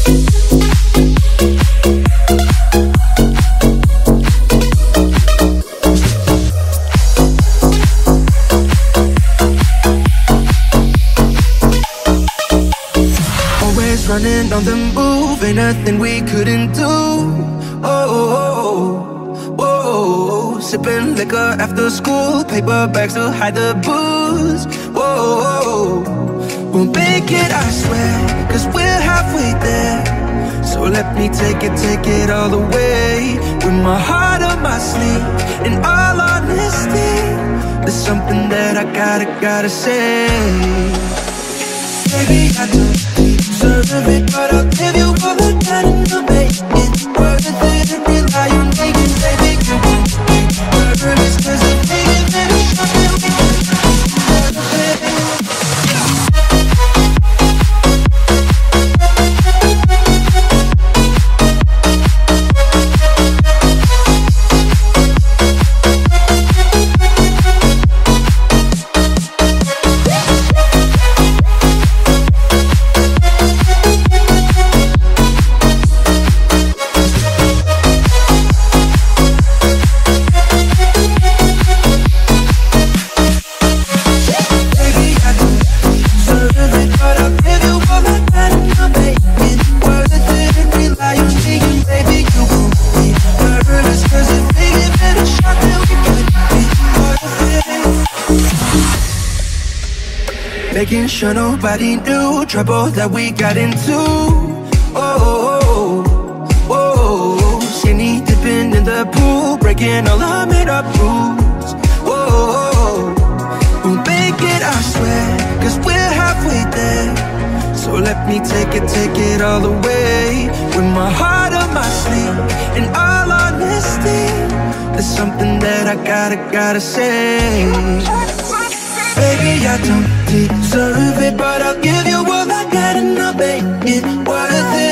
Running on the move, ain't nothing we couldn't do. Oh, sipping liquor after school, paper bags to hide the booze. Whoa, we'll make it, I swear, 'cause we're halfway there. So let me take it all the way. With my heart on my sleeve, in all honesty, there's something that I gotta say. Baby, I don't deserve it, but I'll give you all the time and I'll make it worth it. And rely on making, baby, you won't be nervous, 'cause I'm making very sure that we can making sure nobody knew trouble that we got into. Oh, skinny dipping in the pool, breaking all our made up rules. We'll make it, I swear, 'cause we're halfway there. So let me take it all the way. With my heart on my sleeve, in all honesty, there's something that I gotta say. Baby, I don't deserve it, but I'll give you all I got and I'll make it worth it.